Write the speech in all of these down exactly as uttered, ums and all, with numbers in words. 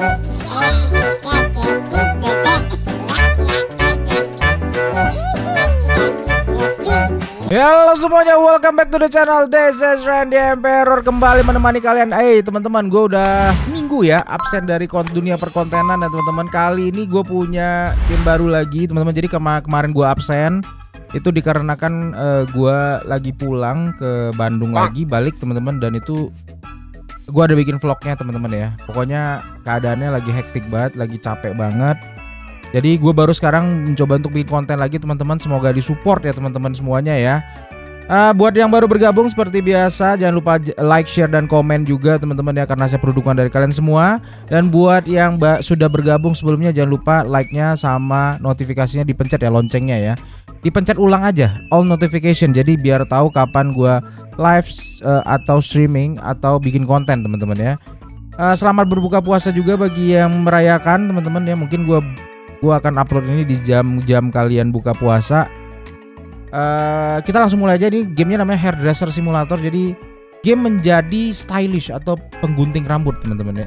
Halo semuanya, welcome back to the channel. This is Randy Emperor, kembali menemani kalian. Eh hey, teman-teman, gue udah seminggu ya absen dari dunia perkontenan ya teman-teman. Kali ini gue punya game baru lagi teman-teman. Jadi kema kemarin gue absen itu dikarenakan uh, gue lagi pulang ke Bandung lagi, balik teman-teman. Dan itu gue ada bikin vlognya teman-teman ya. Pokoknya keadaannya lagi hektik banget, lagi capek banget. Jadi gue baru sekarang mencoba untuk bikin konten lagi teman-teman. Semoga disupport ya teman-teman semuanya ya. uh, Buat yang baru bergabung seperti biasa, jangan lupa like, share, dan komen juga teman-teman ya, karena saya perlu dukungan dari kalian semua. Dan buat yang sudah bergabung sebelumnya, jangan lupa like-nya sama notifikasinya dipencet ya, loncengnya ya. Dipencet ulang aja, all notification. Jadi biar tahu kapan gue live uh, atau streaming atau bikin konten teman-teman ya. uh, Selamat berbuka puasa juga bagi yang merayakan teman-teman ya. Mungkin gue Gue akan upload ini di jam-jam kalian buka puasa. uh, Kita langsung mulai aja. Nih gamenya namanya Hairdresser Simulator. Jadi game menjadi stylish atau penggunting rambut teman-teman ya.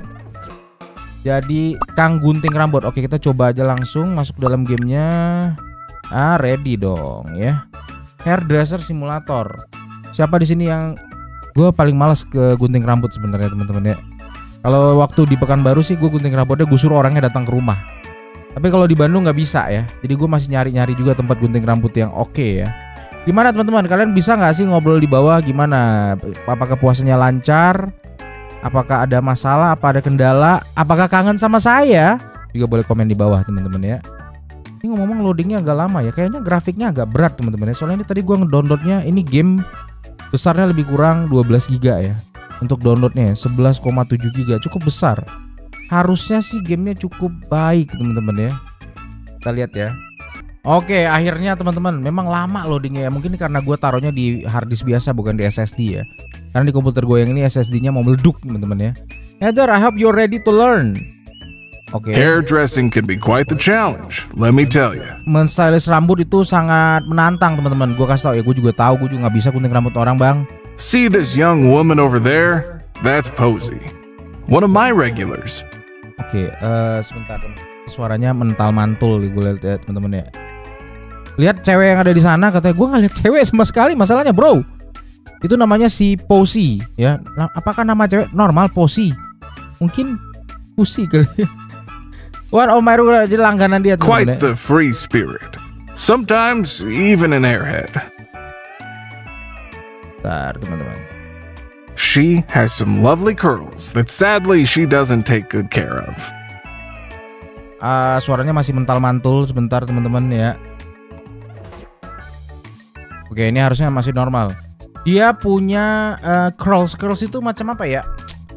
Jadi kang gunting rambut. Oke, kita coba aja langsung masuk dalam gamenya. Ah, ready dong ya. Hairdresser Simulator. Siapa di sini yang gue paling males ke gunting rambut sebenarnya teman-teman ya. Kalau waktu di Pekanbaru sih gue gunting rambutnya, gue suruh orangnya datang ke rumah. Tapi kalau di Bandung nggak bisa ya. Jadi gue masih nyari-nyari juga tempat gunting rambut yang oke okay ya. Gimana teman-teman? Kalian bisa nggak sih ngobrol di bawah? Gimana? Apakah puasanya lancar? Apakah ada masalah? Apa ada kendala? Apakah kangen sama saya? Juga boleh komen di bawah teman-teman ya. Ini ngomong-ngomong loadingnya agak lama ya. Kayaknya grafiknya agak berat teman-teman ya. Soalnya ini tadi gue ngedownloadnya, ini game besarnya lebih kurang dua belas giga ya. Untuk downloadnya sebelas koma tujuh giga, cukup besar. Harusnya sih gamenya cukup baik teman-teman ya. Kita lihat ya. Oke, akhirnya teman-teman, memang lama loadingnya ya. Mungkin karena gue taruhnya di harddisk biasa bukan di S S D ya. Karena di komputer gue yang ini S S D-nya mau meleduk teman-teman ya. Heather, I hope you're ready to learn. Oke. Okay. Hairdressing can be quite the challenge, let me tell you. Menstylish rambut itu sangat menantang teman-teman. Gue kasih tau ya, gue juga tahu, gue juga nggak bisa gunting rambut orang bang. See this young woman over there? That's Posey, one of my regulars. Oke, okay, uh, sebentar teman. Suaranya mental mantul nih gue lihat ya teman-teman ya. Lihat cewek yang ada di sana, katanya gue nggak lihat cewek sama sekali. Masalahnya bro, itu namanya si Posey ya. Nah, apakah nama cewek normal Posey? Mungkin Pussy kali. One of my regular, jadi langganan dia teman-teman. Quite the free spirit. Sometimes even an airhead. Bentar teman-teman. She has some lovely curls that sadly she doesn't take good care of. Uh, suaranya masih mental mantul sebentar teman-teman ya. Oke, ini harusnya masih normal. Dia punya uh, curls, curls itu macam apa ya?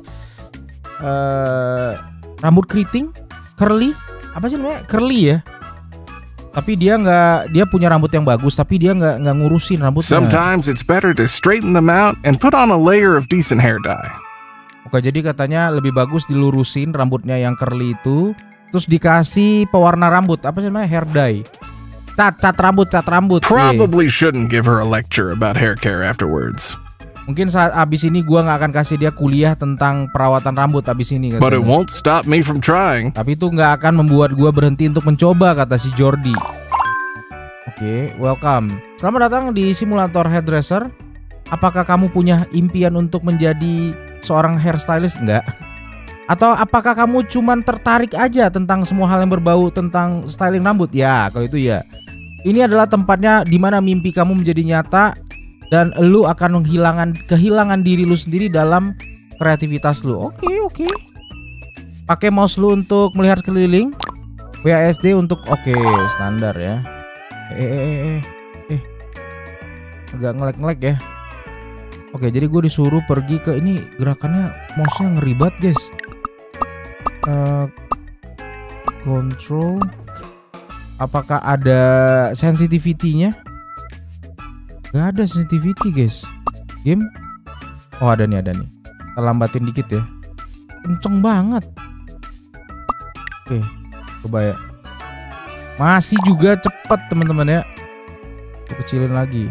Uh, rambut keriting, curly, apa sih namanya? Curly ya. Tapi dia nggak, dia punya rambut yang bagus, tapi dia nggak nggak ngurusin rambutnya. Sometimes it's better to straighten them out and put on a layer of decent hair dye. Oke, jadi katanya lebih bagus dilurusin rambutnya yang curly itu, terus dikasih pewarna rambut, apa sih namanya, hair dye. Cat, cat rambut, cat rambut. Probably yeah. Shouldn't give her a lecture about hair care afterwards. Mungkin saat abis ini gua nggak akan kasih dia kuliah tentang perawatan rambut abis ini. But it won't stop me from trying. Tapi itu nggak akan membuat gua berhenti untuk mencoba, kata si Jordi. Oke, okay, welcome. Selamat datang di simulator hairdresser. Apakah kamu punya impian untuk menjadi seorang hairstylist? Enggak. Atau apakah kamu cuman tertarik aja tentang semua hal yang berbau tentang styling rambut? Ya, kalau itu ya. Ini adalah tempatnya di mana mimpi kamu menjadi nyata. Dan lu akan menghilangkan kehilangan diri lu sendiri dalam kreativitas lu. Oke, okay, oke. Okay. Pakai mouse lu untuk melihat sekeliling. W A S D untuk oke, okay, standar ya. Eh, eh, eh, eh, eh. Agak ngelek-ngelek ya. Oke, okay, jadi gue disuruh pergi ke ini, gerakannya mouse-nya ngeri banget, guys. Uh, control. Apakah ada sensitivity-nya? Gak ada sensitivity guys. Game. Oh ada nih, ada nih. Kita lambatin dikit ya. Kenceng banget. Oke, coba ya. Masih juga cepet teman-teman ya. Kita kecilin lagi.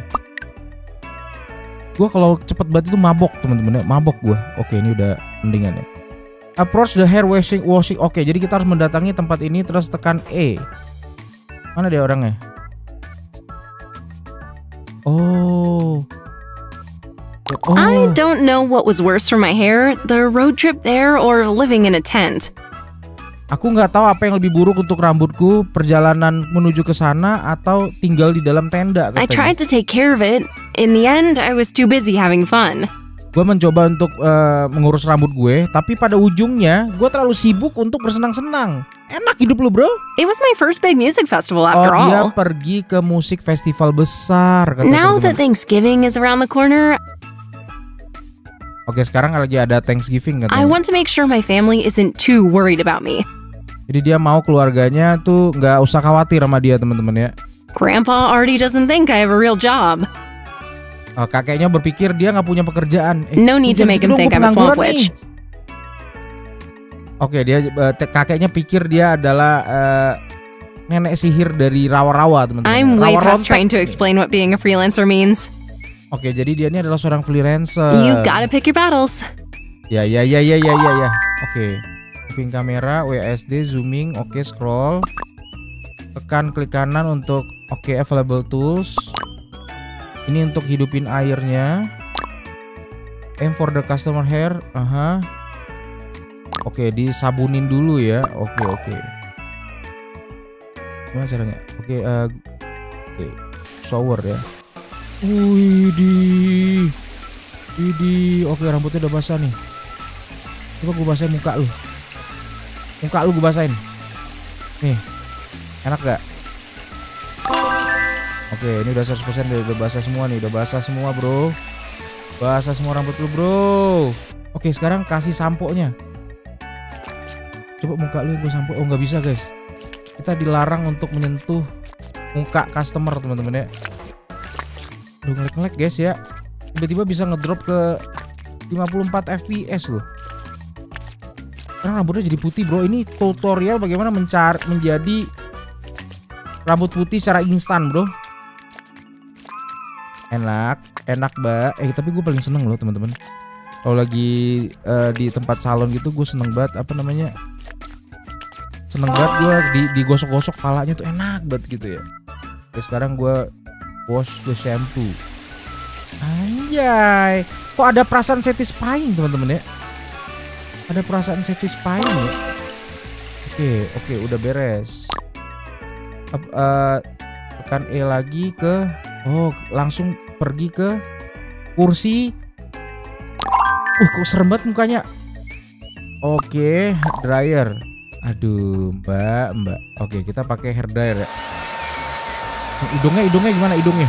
Gue kalau cepet banget itu mabok teman-teman ya. Mabok gue. Oke, ini udah mendingan ya. Approach the hair washing washing. Oke, jadi kita harus mendatangi tempat ini terus tekan E. Mana dia orangnya? Oh. Oh. I don't know what was worse for my hair, the road trip there or living in a tent. Aku nggak tahu apa yang lebih buruk untuk rambutku, perjalanan menuju ke sana atau tinggal di dalam tenda. I tried to take care of it. In the end, I was too busy having fun. Gue mencoba untuk uh, mengurus rambut gue, tapi pada ujungnya gue terlalu sibuk untuk bersenang-senang. Enak hidup lu, bro. It was my first big music festival after oh, dia all. pergi ke musik festival besar. Kata Now teman-teman. that Thanksgiving is around the corner, Oke, sekarang lagi ada Thanksgiving katanya. I want to make sure my family isn't too worried about me. Jadi dia mau keluarganya tuh nggak usah khawatir sama dia, teman-teman ya. Grandpa already doesn't think I have a real job. Oh, kakeknya berpikir dia nggak punya pekerjaan. Eh, No need to jangan make gitu him dong, think gua I'm a swamp pengangguran witch. nih. Oke, dia uh, kakeknya pikir dia adalah uh, nenek sihir dari rawa-rawa, teman-teman. I'm way Rawa past rontek. trying to explain what being a freelancer means. Oke, jadi dia ini adalah seorang freelancer. You gotta pick your battles. Ya, ya, ya, ya, ya, ya, ya. Oke. Moving kamera, W A S D, zooming, oke, scroll. Tekan klik kanan untuk oke, available tools. Ini untuk hidupin airnya. Aim for the customer hair. Aha. Oke, disabunin dulu ya. Oke, oke. Gimana caranya? Oke, uh, oke. Shower ya. Widih. Widih. Oke, rambutnya udah basah nih. Coba gue basahin muka lu. Muka lu gue basahin. Nih. Enak gak? Oke, ini udah seratus persen udah basah semua nih, udah basah semua, bro. Basah semua rambut lu, bro. Oke, sekarang kasih sampo-nya. Coba muka lu yang gue sampo. Oh, nggak bisa, guys. Kita dilarang untuk menyentuh muka customer, teman-teman ya. Udah ngelek-ngelek, guys ya. Tiba-tiba bisa ngedrop ke lima puluh empat F P S loh. Sekarang rambutnya jadi putih, bro. Ini tutorial bagaimana mencari menjadi rambut putih secara instan, bro. Enak, enak mbak. Eh tapi gue paling seneng loh, teman-teman. Kalau lagi uh, di tempat salon gitu, gue seneng banget. Apa namanya? Seneng banget gue di digosok-gosok palanya tuh enak banget gitu ya. Oke, sekarang gue wash the shampoo. Anjay, kok ada perasaan satisfying, teman-teman ya? Ada perasaan satisfying ya. Oke, oke, udah beres. Up, uh, tekan E lagi ke. Oh, langsung pergi ke kursi. Uh, kok serem banget mukanya. Oke, dryer. Aduh, mbak, mbak. Oke, kita pakai hair dryer ya. Hidungnya, hidungnya gimana hidungnya?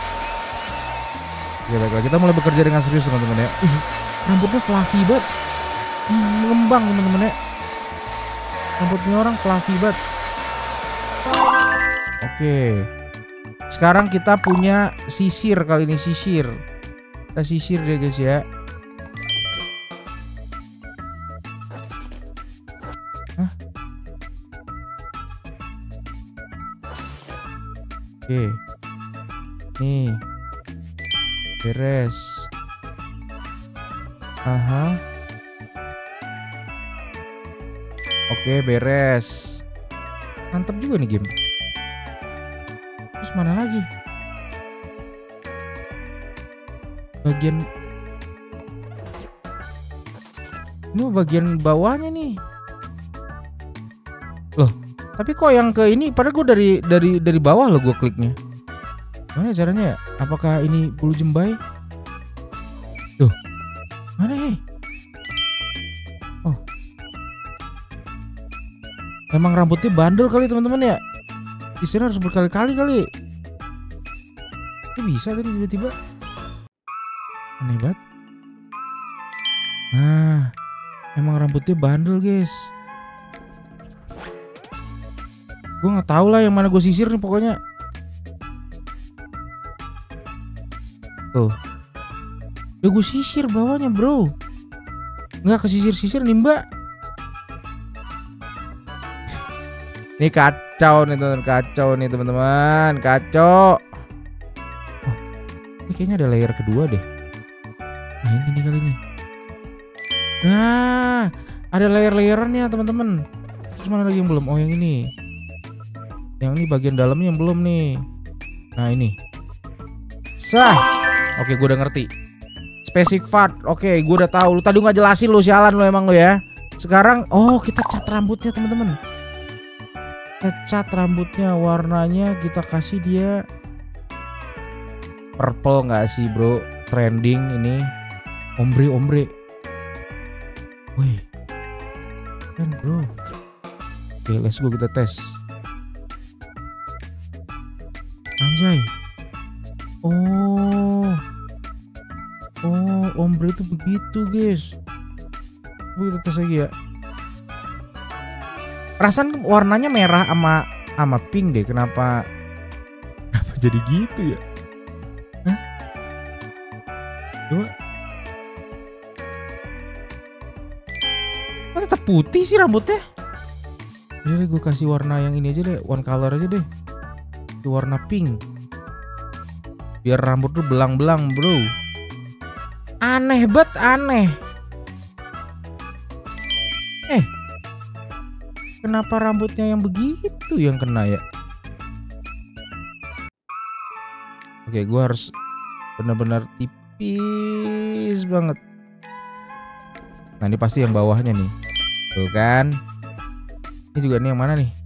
Ya baiklah, kita mulai bekerja dengan serius, teman-teman ya. Uh, rambutnya fluffy banget. Hmm, mengembang, teman-teman ya. Rambutnya orang fluffy banget. Oke. Sekarang kita punya sisir kali ini, sisir. Kita sisir ya guys ya. Hah? Oke. Nih. Beres. Aha. Oke, beres. Mantap juga nih game. Terus mana lagi? Bagian ini bagian bawahnya nih. Loh, tapi kok yang ke ini padahal gue dari dari dari bawah loh gue kliknya. Mana caranya ya? Apakah ini bulu jembai? Tuh. Mana ya? Oh. Emang rambutnya bandel kali, teman-teman ya? Di sini harus berkali-kali kali. Kok bisa tadi tiba-tiba? Aneh banget. Nah, emang rambutnya bandel, guys. Gue nggak tahu lah yang mana gue sisir nih pokoknya. Tuh. Udah gue sisir bawahnya, bro. Nggak kesisir-sisir nih, mbak. Ini kacau nih teman-teman, kacau nih teman-teman, kacau. Oh, ini kayaknya ada layer kedua deh. Nah ini nih kali ini. Nah, Ada layer-layerannya teman-teman. Terus mana lagi yang belum? Oh yang ini. Yang ini bagian dalamnya yang belum nih. Nah ini. Sah. Oke gue udah ngerti. Specific part. Oke gue udah tahu. Lu tadi nggak jelasin lu, sialan lu emang lu ya. Sekarang oh kita cat rambutnya teman-teman. Kita cat rambutnya, warnanya kita kasih dia purple nggak sih bro? Trending ini. Ombre ombre. Wih. Keren bro. Oke let's go kita tes. Anjay. Oh. Oh, ombre itu begitu, guys. Kita tes lagi ya. Perasaan warnanya merah sama sama pink deh. Kenapa? Kenapa jadi gitu ya? Hah? Coba. Kok tetap putih sih rambutnya? Jadi gue kasih warna yang ini aja deh, one color aja deh. Warna pink. Biar rambut tuh belang-belang, bro. Aneh banget, aneh. Eh, kenapa rambutnya yang begitu yang kena ya? Oke, gue harus benar-benar tipis banget. Nah, ini pasti yang bawahnya nih. Tuh kan. Ini juga nih yang mana nih?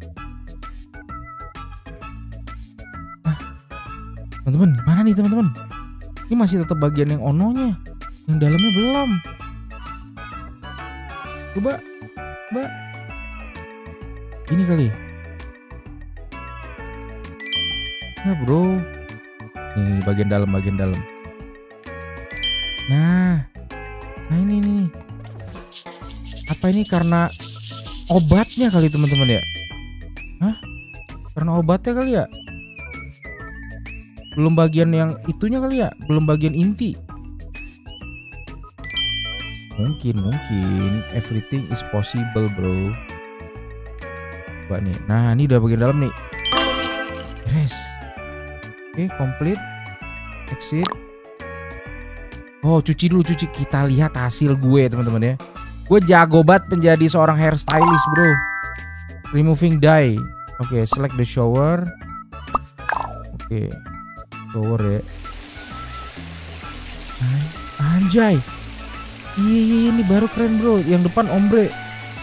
Teman-teman, mana nih teman-teman? Ini masih tetap bagian yang ononya, yang dalamnya belum. Coba, coba. Ini kali. Nah bro, ini bagian dalam, bagian dalam. Nah, nah ini nih. Apa ini karena obatnya kali teman-teman ya? Hah? Karena obatnya kali ya? Belum bagian yang itunya kali ya, belum bagian inti. Mungkin, mungkin everything is possible bro. Coba nih, nah ini udah bagian dalam nih. Beres. Oke, complete. Exit. Oh cuci dulu, cuci. Kita lihat hasil gue teman-teman ya. Gue jago banget menjadi seorang hairstylist bro. Removing dye. Oke, select the shower. Oke. Shower ya. Anjay. Iya ini baru keren bro. Yang depan ombre.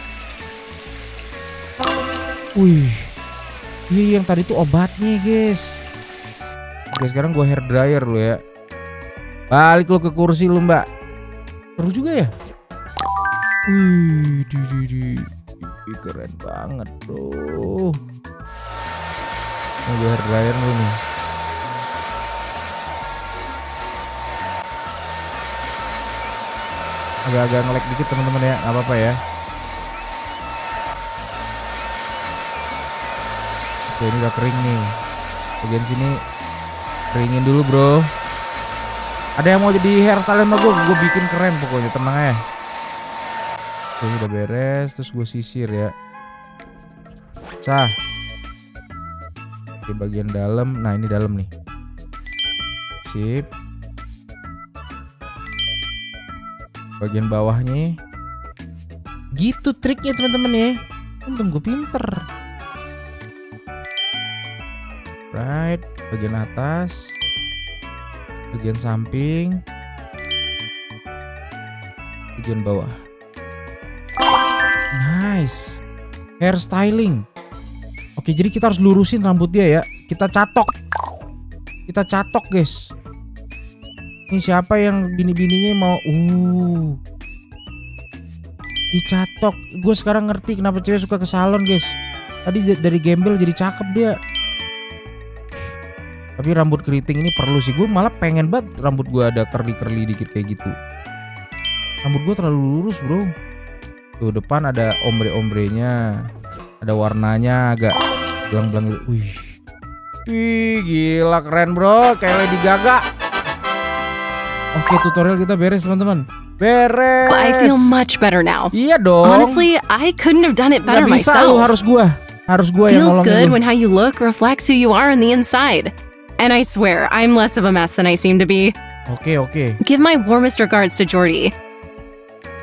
Wih. Iya yang tadi tuh obatnya guys. Oke sekarang gue hair dryer lu ya. Balik lu ke kursi lu mbak. Seru juga ya. Wih di, di, di. Ih, keren banget bro. Ini gue hair dryer lu nih. Agak-agak nge-lag dikit teman-teman ya, nggak apa-apa ya. Oke ini udah kering nih. Bagian sini keringin dulu bro. Ada yang mau jadi hairstyle sama gue, gue bikin keren pokoknya, tenang ya. Oke udah beres, terus gue sisir ya. Sah. Oke bagian dalam, nah ini dalam nih. Sip. Bagian bawahnya gitu triknya teman-teman ya. Untung gue pinter. Right, bagian atas, bagian samping, bagian bawah. Nice. Hairstyling. Oke jadi kita harus lurusin rambut dia ya. Kita catok. Kita catok guys. Ini siapa yang bini-bininya mau uh dicatok. Gue sekarang ngerti kenapa cewek suka ke salon guys. Tadi dari gembel jadi cakep dia. Tapi rambut keriting ini perlu sih. Gue malah pengen banget rambut gue ada curly-curly dikit kayak gitu. Rambut gue terlalu lurus bro. Tuh depan ada ombre-ombrenya. Ada warnanya agak belang-belang gitu. Wih. Wih gila keren bro. Kayak Lady Gaga. Oke tutorial kita beres teman-teman. Beres. Well, I feel much better now. Iya dong. Honestly, I couldn't have done it better Gak bisa myself. lu, harus gua. Harus gua yang Feels nolongin good lu. when how you look reflects who you are on the inside. And I swear, I'm less of a mess than I seem to be. Oke oke. Give my warmest regards to Jordy.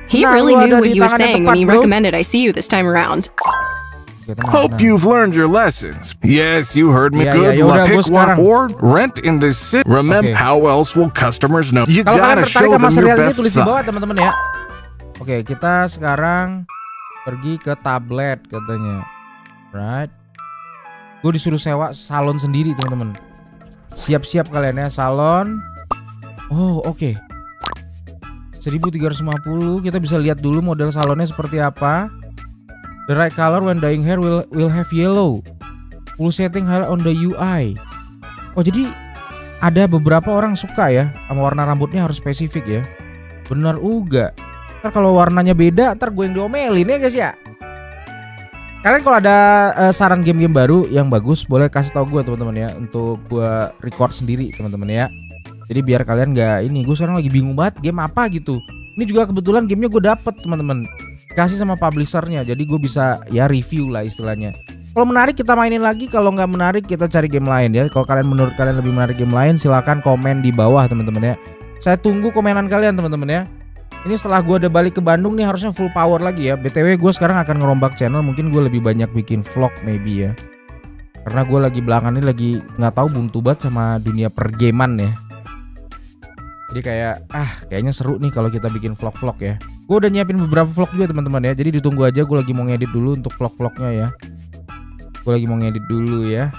He Nah, really gua knew ada what di he was tangan yang saying tepat, when he bro. recommended I see you this time around. Oke, tenang, Hope tenang. you've learned your lessons. Yes, you heard me Iya, good. iya, yaudah, La gua pick one sekarang. or rent in this city. Remember, Oke. how else will customers know? You Kalau kalian gotta tertarik show sama them your serial ini best tulis di bawah side. teman-teman ya. Oke, kita sekarang pergi ke tablet katanya. Right. Gue disuruh sewa salon sendiri teman-teman. Siap-siap kalian ya, salon. Oh, oke. Okay. seribu tiga ratus lima puluh. Kita bisa lihat dulu model salonnya seperti apa. The right color when dyeing hair will will have yellow. Full setting high on the U I. Oh, jadi ada beberapa orang suka ya sama warna rambutnya harus spesifik ya. Bener uga. Ntar kalau warnanya beda, ntar gue yang diomelin ya guys ya. Kalian kalau ada uh, saran game-game baru yang bagus, boleh kasih tahu gue teman-teman ya, untuk gue record sendiri teman-teman ya. Jadi biar kalian nggak ini, gue sekarang lagi bingung banget game apa gitu. Ini juga kebetulan gamenya gue dapet teman-teman, kasih sama publishernya, jadi gue bisa ya review lah istilahnya. Kalau menarik kita mainin lagi, kalau nggak menarik kita cari game lain ya. Kalau kalian menurut kalian lebih menarik game lain, silahkan komen di bawah teman-teman ya. Saya tunggu komenan kalian teman-teman ya. Ini setelah gue udah balik ke Bandung nih harusnya full power lagi ya. B T W gue sekarang akan ngerombak channel, mungkin gue lebih banyak bikin vlog maybe ya. Karena gue lagi belakangan ini lagi nggak tahu buntu banget sama dunia pergaman ya. Jadi kayak ah kayaknya seru nih kalau kita bikin vlog-vlog ya. Gue udah nyiapin beberapa vlog juga teman-teman ya. Jadi ditunggu aja, gue lagi mau ngedit dulu untuk vlog-vlognya ya. Gue lagi mau ngedit dulu ya.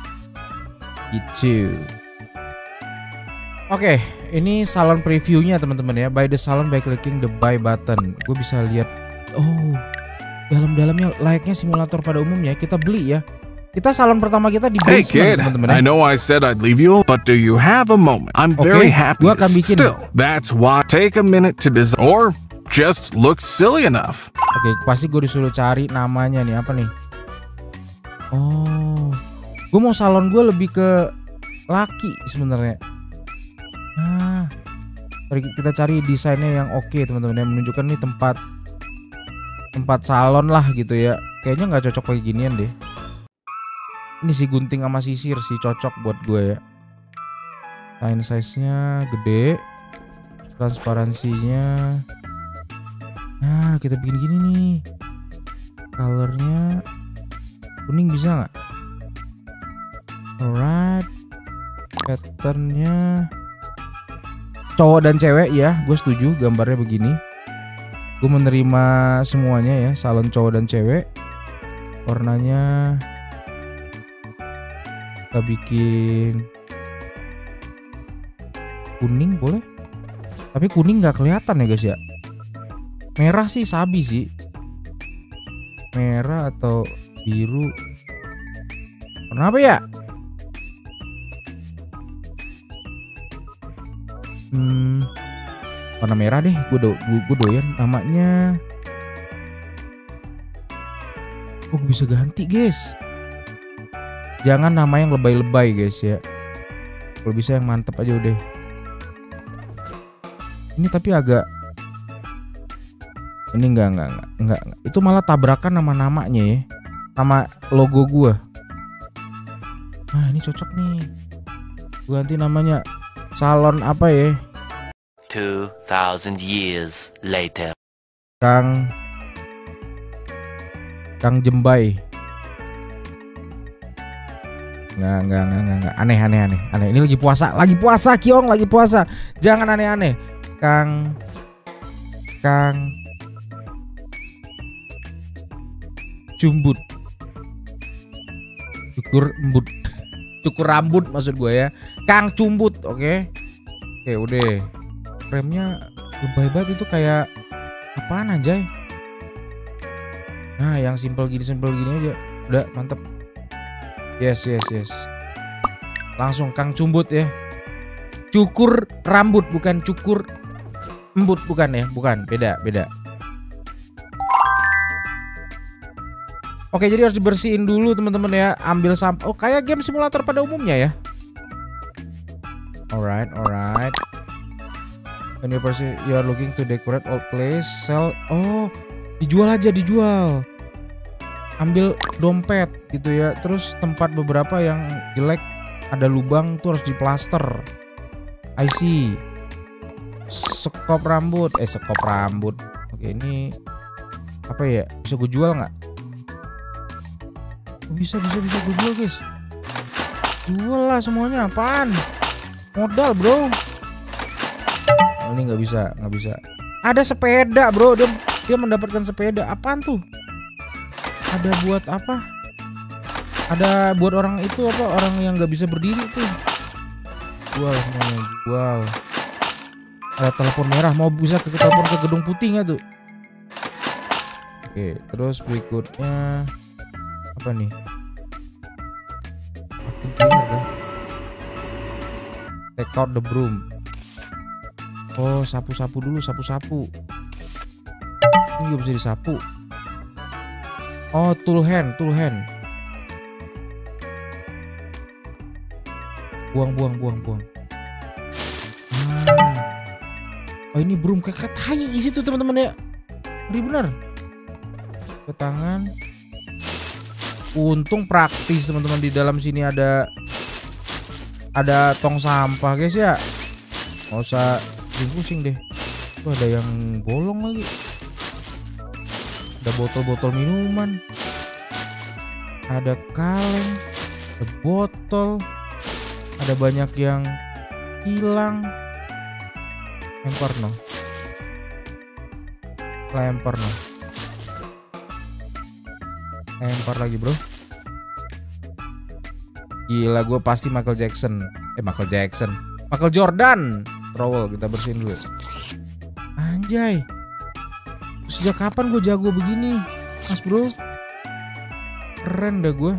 Gitu. Oke, ini salon previewnya teman-teman ya. Buy the salon by clicking the buy button. Gue bisa lihat. Oh, dalam-dalamnya layaknya simulator pada umumnya. Kita beli ya. Kita salon pertama kita di Hey basement kid, teman-teman ya. I know I said I'd leave you, but do you have a moment? I'm Oke, very happy. gua akan bikin. Still, that's why take a minute to design, or just look silly enough. Oke, pasti gue disuruh cari namanya nih, apa nih? Oh, gue mau salon gue lebih ke laki sebenarnya. Nah, kita cari desainnya yang oke teman-teman, yang menunjukkan nih tempat tempat salon lah gitu ya. Kayaknya nggak cocok kayak ginian deh. Ini si gunting sama sisir sih cocok buat gue ya. Line size-nya gede, transparansinya. Nah, kita bikin gini nih. Colornya kuning bisa nggak? Alright. Patternnya cowok dan cewek ya, gue setuju gambarnya begini. Gue menerima semuanya ya, salon cowok dan cewek. Warnanya kita bikin kuning boleh, tapi kuning nggak kelihatan ya guys ya. Merah sih sabi sih, merah atau biru. Kenapa ya? Hmm, warna merah deh. Gue do, gue doyan namanya. Oh, gue bisa ganti guys. Jangan nama yang lebay-lebay guys ya. Kalau bisa yang mantep aja udah. Ini tapi agak. Ini enggak enggak enggak enggak. Itu malah tabrakan nama namanya ya, sama logo gua. Nah ini cocok nih. Gua ganti namanya salon apa ya? Two thousand years later. Kang Kang Jembai. Nggak, nggak, nggak, nggak, nggak. Aneh, aneh, aneh, aneh. Ini lagi puasa, lagi puasa, Kiong, lagi puasa. Jangan aneh-aneh. Kang, Kang, Cumbut, cukur embut, cukur rambut maksud gue ya. Kang Cumbut, oke, okay? Oke, okay, udah. Frame-nya lebay banget itu kayak apaan aja? Nah, yang simple gini, simple gini aja, udah mantep. Yes, yes, yes. Langsung Kang Cumbut ya. Cukur rambut bukan cukur embut, bukan ya, bukan, beda, beda. Oke, jadi harus dibersihin dulu teman-teman ya. Ambil sampah. Oh, kayak game simulator pada umumnya ya. Alright, alright. When you person you are looking to decorate old place, sell. Oh, dijual aja, dijual. Ambil dompet gitu ya. Terus tempat beberapa yang jelek ada lubang tuh harus diplaster. I see. Sekop rambut, eh sekop rambut. Oke, Oke, ini apa ya? Bisa gue jual nggak? Bisa, bisa, bisa gue jual guys. Jual lah semuanya. Apaan? Modal bro. Oh, ini nggak bisa, nggak bisa. Ada sepeda bro. Dia, dia mendapatkan sepeda. Apaan tuh? Ada buat apa? Ada buat orang itu apa? Orang yang nggak bisa berdiri tuh. Jual semuanya, jual. Ada telepon merah. Mau bisa ke telepon ke gedung putih nggak tuh? Oke, terus berikutnya apa nih? Aku dengar kan? Take out the broom. Oh, sapu-sapu dulu, sapu-sapu. Ini gak bisa disapu. Oh, tool hand, tool hand. Buang, buang, buang, buang. Ah. Oh, ini broom kayak tai isi tuh teman-teman ya. Ngeri bener. Ke tangan. Untung praktis teman-teman, di dalam sini ada ada tong sampah guys ya. Nggak usah pusing deh. Tuh ada yang bolong lagi. Ada botol-botol minuman. Ada kaleng. Ada botol. Ada banyak yang hilang. Lempar no. Lempar no. Lempar lagi bro. Gila, gue pasti Michael Jackson. Eh Michael Jackson Michael Jordan. Trowel kita bersihin dulu. Anjay, sejak kapan gue jago begini mas bro? Keren dah gue.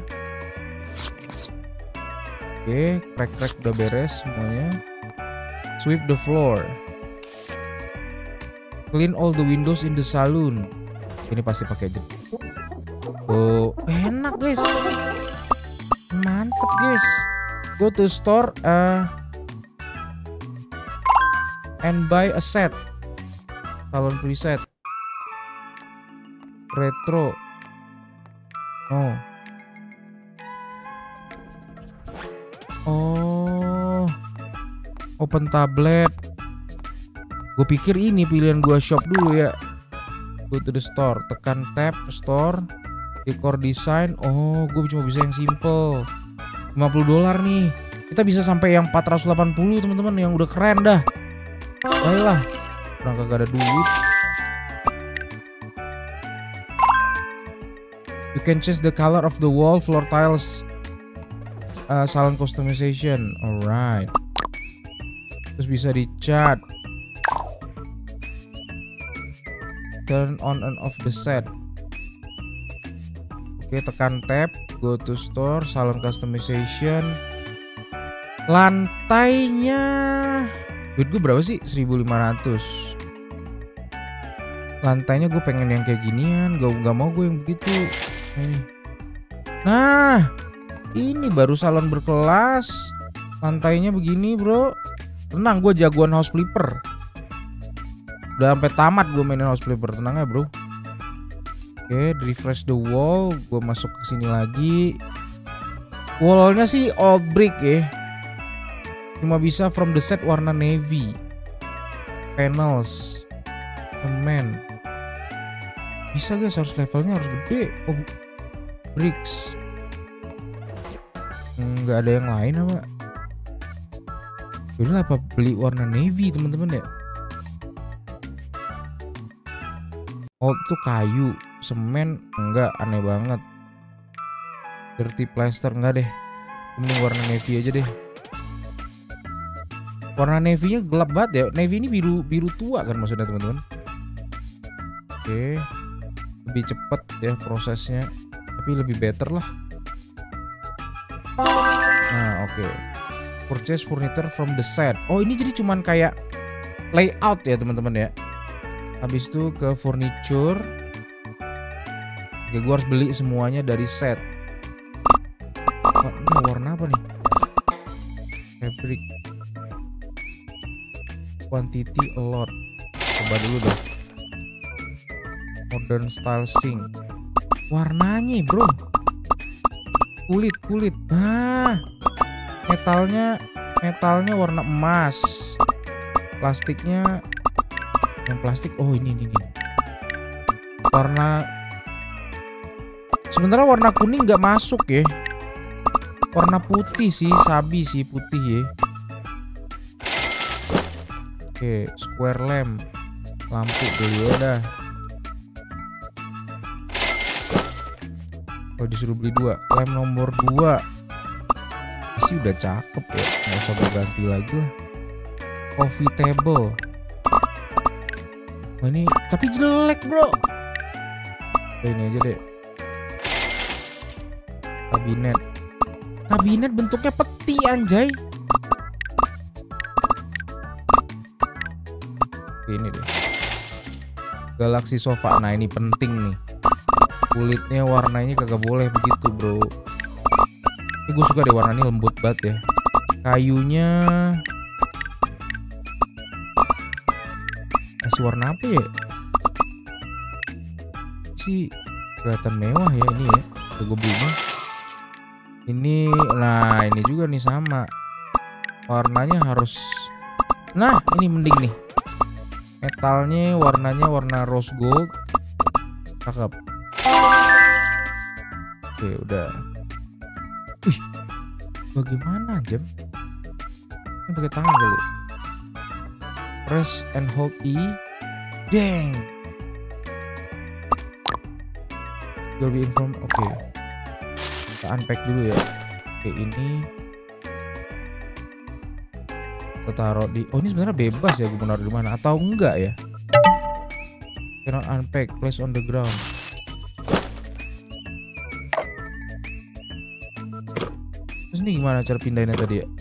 Oke, crack-crack udah beres semuanya. Sweep the floor. Clean all the windows in the saloon. Ini pasti pakai aja. Oh, enak guys. Mantep guys. Go to store uh, and buy a set. Salon preset. Retro. Oh. Oh. Open tablet. Gue pikir ini pilihan gue shop dulu ya. Go to the store. Tekan tab store. Decor design. Oh, gue cuma bisa yang simple. lima puluh dolar nih. Kita bisa sampai yang empat ratus delapan puluh teman-teman, yang udah keren dah. Baiklah. Orang kagak ada duit. You can change the color of the wall, floor tiles. Uh, salon customization. Alright. Terus bisa dicat. Turn on and off the set. Oke, tekan tab, go to store, salon customization. Lantainya duit gue berapa sih? seribu lima ratus. Lantainya gue pengen yang kayak ginian, gak, gak mau gue yang begitu. Nah, ini baru salon berkelas. Lantainya begini bro. Tenang, gue jagoan house flipper. Udah sampai tamat gue mainin house flipper, tenang ya bro. Oke, refresh the wall. Gue masuk ke sini lagi. Wallnya sih old brick ya. Cuma bisa from the set warna navy. Panels. Semen. Bisa guys, harus levelnya harus gede. Oh, bricks. Nggak ada yang lain apa? Yaudah apa beli warna navy teman-teman ya. Old tuh kayu. Semen enggak, aneh banget. Dirty plaster enggak deh. Ini warna navy aja deh. Warna navy-nya gelap banget ya. Navy ini biru biru tua kan maksudnya teman-teman. Oke. Lebih cepet ya prosesnya. Tapi lebih better lah. Nah, oke. Purchase furniture from the set. Oh, ini jadi cuman kayak layout ya teman-teman ya. Habis itu ke furniture. Oke, gue harus beli semuanya dari set. Oh, ini warna apa nih? Fabric. Quantity a lot. Coba dulu deh. Modern style sink. Warnanya bro. Kulit, kulit. Nah, metalnya, metalnya warna emas. Plastiknya, yang plastik. Oh ini, ini, ini. Warna sementara warna kuning nggak masuk ya. Warna putih sih, sabi sih putih ya. Oke, square lamp. Lampu beli udah. Oh disuruh beli dua. Lamp nomor dua. Masih udah cakep ya. Nggak usah berganti lagi lah. Coffee table. Oh ini tapi jelek bro. Oh, ini aja deh. Kabinet. Kabinet bentuknya peti anjay. Ini deh. Galaxy sofa. Nah ini penting nih. Kulitnya warnanya kagak boleh begitu bro. Ini gue suka deh warna ini, lembut banget ya. Kayunya kasih warna apa ya? Sih kelihatan mewah ya ini ya. Gue beli. Ini nah ini juga nih sama. Warnanya harus. Nah ini mending nih. Metalnya warnanya warna rose gold. Cakep. Oke udah. Wih, bagaimana jam? Ini pakai tangan kali. Press and hold E. Dang. You'll be informed. Oke. Kita unpack dulu ya. Oke ini. Kita taruh di. Oh ini sebenarnya bebas ya gue mau naruh di mana atau enggak ya? Cannot unpack. Place on the ground. Ini gimana cara pindahinnya tadi ya?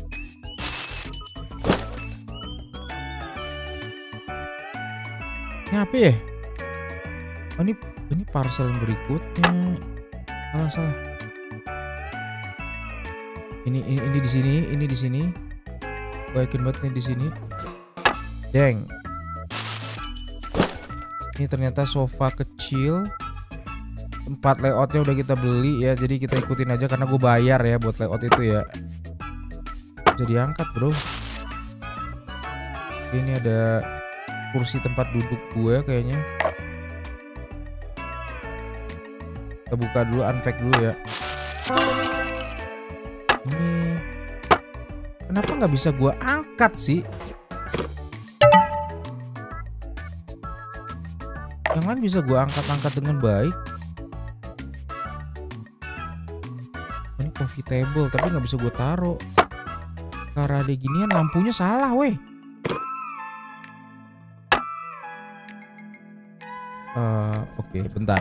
Ini apa ya? Oh, ini ini parcel yang berikutnya. Salah salah. Ini ini, ini di sini, ini di sini. Gue yakin banget nih di sini. Deng. Ini ternyata sofa kecil. Tempat layoutnya udah kita beli ya, jadi kita ikutin aja karena gue bayar ya buat layout itu ya. Bisa diangkat bro. Ini ada kursi tempat duduk gue kayaknya. Kita buka dulu, unpack dulu ya. Ini kenapa nggak bisa gue angkat sih? Yang lain bisa gue angkat-angkat dengan baik. Coffee table tapi nggak bisa gue taruh karena ada ginian. Lampunya salah weh. uh, Oke okay, bentar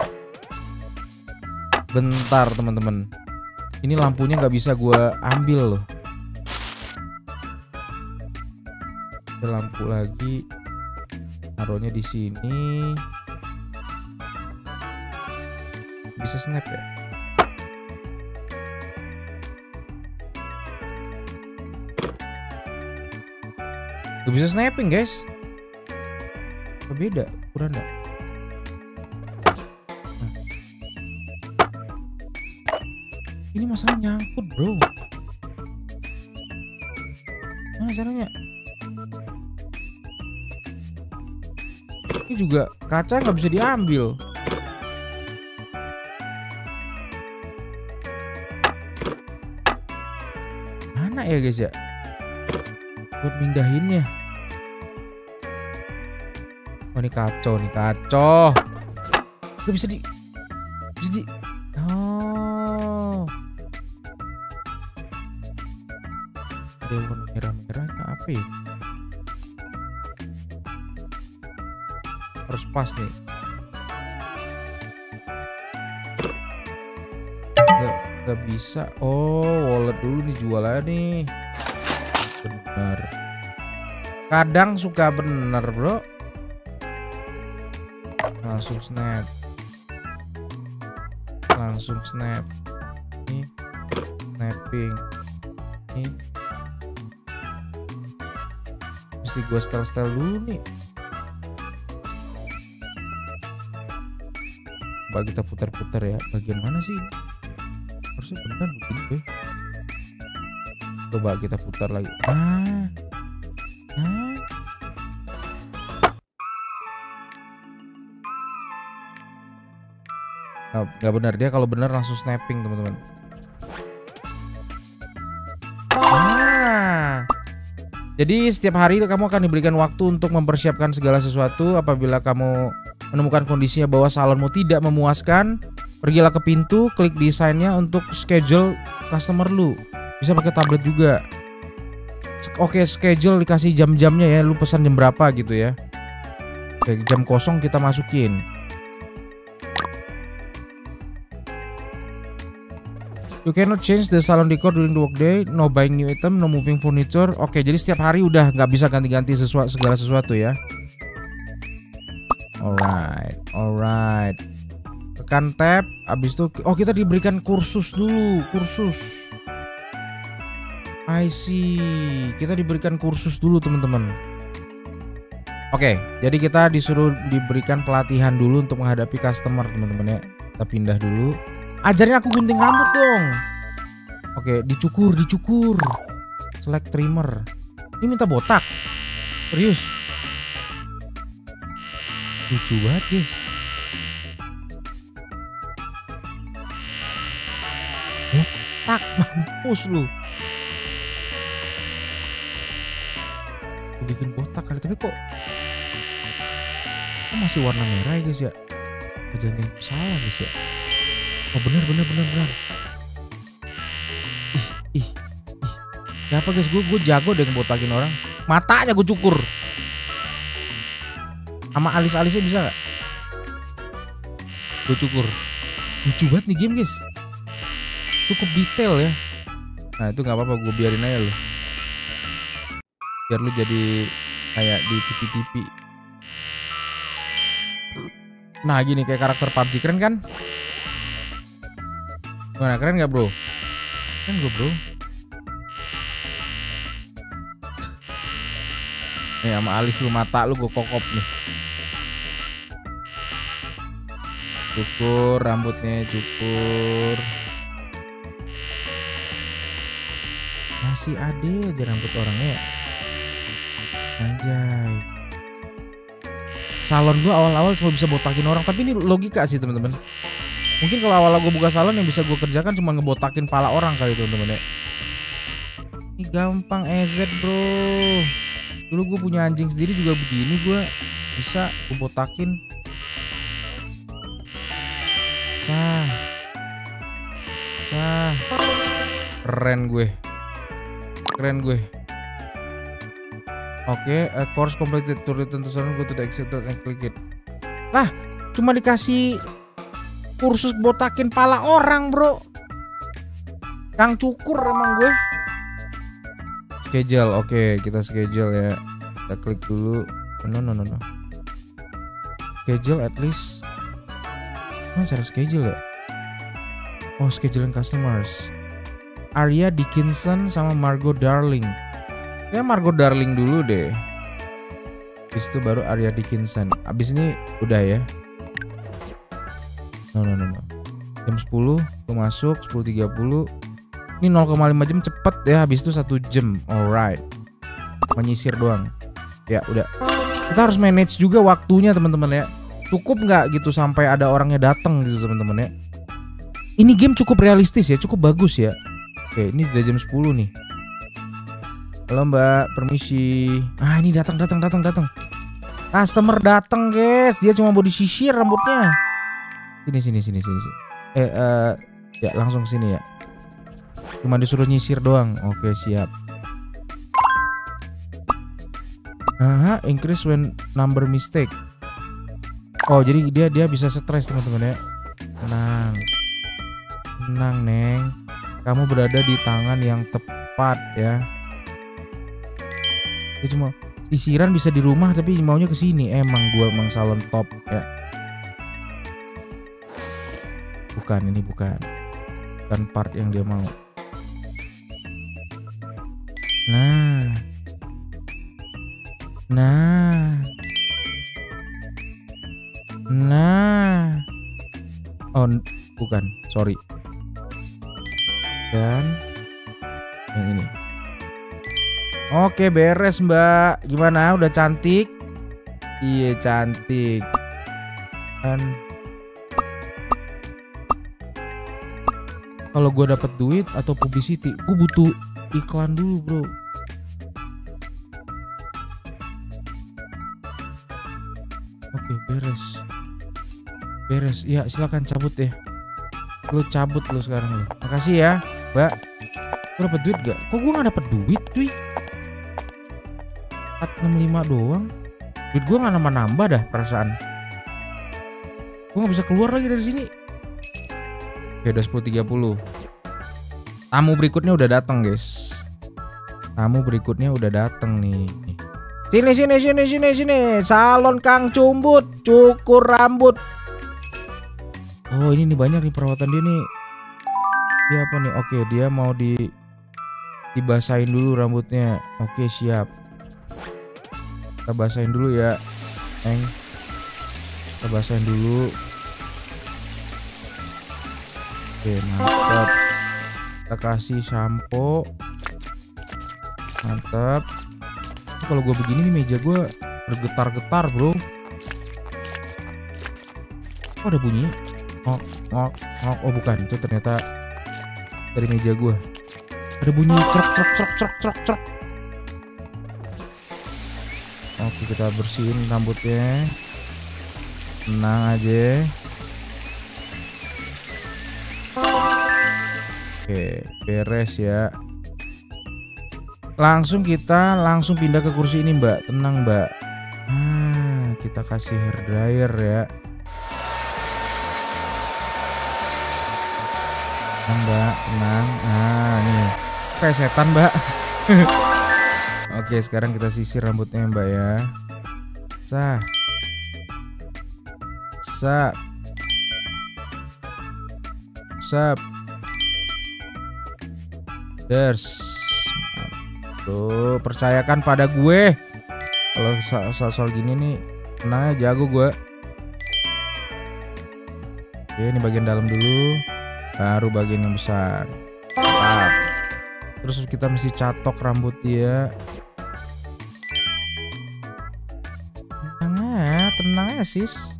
Bentar teman-teman. Ini lampunya nggak bisa gue ambil loh. Ada lampu lagi. Taruhnya di sini. Bisa snap ya? Gak bisa snapping guys. Beda, kurang enggak? Nah. Ini masalah nyangkut bro. Mana caranya? Ini juga kaca nggak bisa diambil. Mana ya guys ya? Buat mindahinnya. Oh ini kacau nih, kacau. Gak bisa di, bisa di. Oh. Ada warna merah-merahnya apa ya? Harus pas nih. Gak, gak bisa. Oh wallet dulu nih jualan nih. Bener. Kadang suka bener bro. Langsung snap. Langsung snap. Nih snapping. Nih mesti gue setel-setel dulu nih. Coba kita putar-putar ya. Bagian mana sih? Harusnya bener begini deh. Coba kita putar lagi. Nah, nah. Nggak, nggak benar, dia kalau benar langsung snapping teman-teman. Nah, jadi setiap hari kamu akan diberikan waktu untuk mempersiapkan segala sesuatu. Apabila kamu menemukan kondisinya bahwa salonmu tidak memuaskan, pergilah ke pintu, klik desainnya untuk schedule customer lu. Bisa pakai tablet juga. Oke, schedule dikasih jam-jamnya ya, lu pesan jam berapa gitu ya. Oke, jam kosong kita masukin. You cannot change the salon decor during the workday. No buying new item, no moving furniture. Oke, jadi setiap hari udah nggak bisa ganti-ganti sesuatu segala sesuatu ya. Alright, alright. Tekan tab, abis itu oh kita diberikan kursus dulu, kursus. I see, kita diberikan kursus dulu teman-teman. Oke, jadi kita disuruh diberikan pelatihan dulu untuk menghadapi customer teman-teman ya. Kita pindah dulu. Ajarin aku gunting rambut dong. Oke, dicukur, dicukur. Select trimmer. Ini minta botak. Serius. Lucu banget guys. Botak, mampus lu. Gue bikin botak kali, tapi kok Kok masih warna merah ya guys ya. Jangan yang salah guys ya. Oh bener bener bener bener. Ih ih ih. Siapa guys, gue gue jago deh ngebotakin orang. Matanya gue cukur. Sama alis-alisnya bisa gak? Gue cukur. Lucu banget nih game guys. Cukup detail ya. Nah itu gak apa-apa, gue biarin aja lu. Biar lu jadi kayak di T V-T V. Nah gini kayak karakter P U B G, keren kan? Gimana, keren gak bro? Keren gue bro. Nih sama alis lu, mata lu gue kokop nih. Cukur rambutnya, cukur. Masih ada aja rambut orangnya ya. Anjay. Salon gue awal-awal cuma bisa botakin orang, tapi ini logika sih teman-teman. Mungkin kalau awal gue buka salon yang bisa gue kerjakan cuma ngebotakin pala orang kali teman-teman ya. Ini gampang E Z bro. Dulu gue punya anjing sendiri juga begini, gue bisa gue botakin. Cah, cah, keren gue, keren gue. Oke, okay, uh, course completed to return to salon, go to the exit and click it. Lah, cuma dikasih kursus botakin pala orang bro. Kang cukur emang gue. Schedule, oke okay, kita schedule ya. Kita klik dulu. No no no no. Schedule at least. Mana cara schedule ya? Oh, scheduling customers. Arya Dickinson sama Margot Darling. Ya Margot Darling dulu deh. Habis itu baru Arya Dickinson. Abis ini udah ya. No no no no. Jam sepuluh tuh masuk, sepuluh tiga puluh. Ini nol koma lima jam cepet ya. Habis itu satu jam. Alright. Menyisir doang. Ya udah. Kita harus manage juga waktunya teman-teman ya. Cukup nggak gitu sampai ada orangnya datang gitu teman-teman ya. Ini game cukup realistis ya, cukup bagus ya. Oke, ini udah jam sepuluh nih. Halo mbak, permisi. Ah ini datang datang datang datang. Customer datang guys, dia cuma mau disisir rambutnya. Sini sini sini sini. sini. Eh uh, ya langsung sini ya. Cuma disuruh nyisir doang. Oke siap. Aha, increase when number mistake. Oh jadi dia dia bisa stres teman-teman ya. Tenang, tenang neng. Kamu berada di tangan yang tepat ya. Dia cuma sisiran bisa di rumah tapi maunya ke sini. Emang gua emang salon top ya. Bukan ini bukan. Bukan part yang dia mau. Nah. Nah. Nah. Oh, bukan. Sorry. Dan yang ini. Oke, beres, Mbak. Gimana? Udah cantik? Iya, cantik. Dan Kalau gue dapet duit atau publicity, gue butuh iklan dulu bro. Oke beres. Beres. Ya silakan cabut ya. Lu cabut lu sekarang lu. Makasih ya Mbak. Gue dapet duit gak? Kok gue gak dapet duit cuy? empat enam lima doang. Duit gue gak nambah-nambah dah perasaan. Gue gak bisa keluar lagi dari sini. Ya udah sepuluh tiga puluh. Tamu berikutnya udah datang guys. Tamu berikutnya udah datang nih. Sini sini sini sini sini. Salon Kang Cumbut, cukur rambut. Oh ini nih banyak nih perawatan dia nih. Dia apa nih? Oke dia mau di dibasahin dulu rambutnya. Oke siap. Kita basahin dulu ya, Eng. Kita basahin dulu. Oke mantap. Kita kasih sampo. Mantap. Kalau gue begini nih meja gue bergetar-getar bro. Oh ada bunyi. Oh, oh, oh, oh bukan itu ternyata dari meja gue. Ada bunyi crok crok crok crok crok crok. Oke kita bersihin rambutnya. Tenang aja. Oke, beres ya. Langsung kita langsung pindah ke kursi ini, Mbak. Tenang, Mbak. Nah, kita kasih hair dryer ya. Tenang, Mbak. Tenang. Nah, nih. Kayak setan, Mbak. Oke, sekarang kita sisir rambutnya, Mbak ya. Sah. Sap. Sap. Ders. Tuh, percayakan pada gue. Kalau soal-soal gini nih, tenang aja, jago gue. Oke, ini bagian dalam dulu, baru bagian yang besar. Nah, terus kita mesti catok rambut dia. Tenang ya, tenang ya sis.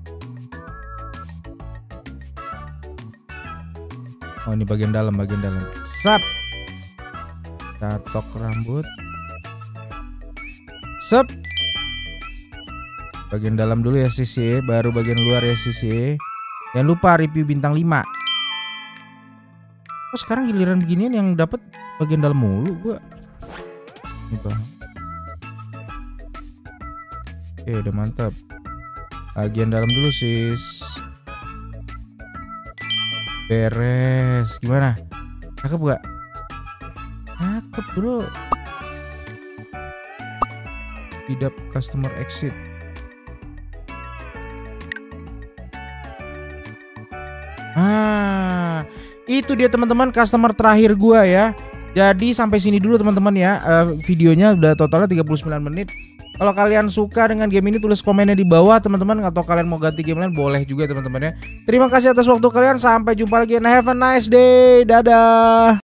Oh ini bagian dalam, bagian dalam. Sap. Catok rambut. Sep. Bagian dalam dulu ya sisi, baru bagian luar ya sisi. Jangan lupa review bintang lima. Oh sekarang giliran beginian yang dapat bagian dalam mulu gua. Ini bang. Oke udah mantap. Bagian dalam dulu sis. Beres. Gimana? Cakep gak? Cakep bro. Tidak customer exit. Ah, itu dia teman-teman customer terakhir gua ya. Jadi sampai sini dulu teman-teman ya. Uh, videonya udah totalnya tiga puluh sembilan menit. Kalau kalian suka dengan game ini tulis komennya di bawah teman-teman, atau kalian mau ganti game lain boleh juga teman-teman ya. Terima kasih atas waktu kalian. Sampai jumpa lagi and have a nice day. Dadah.